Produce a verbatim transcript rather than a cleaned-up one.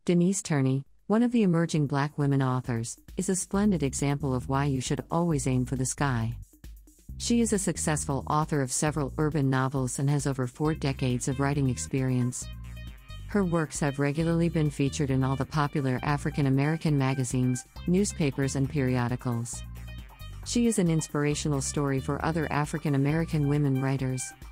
Denise Turney, one of the emerging Black women authors, is a splendid example of why you should always aim for the sky. She is a successful author of several urban novels and has over four decades of writing experience. Her works have regularly been featured in all the popular African American magazines, newspapers, and periodicals. She is an inspirational story for other African American women writers.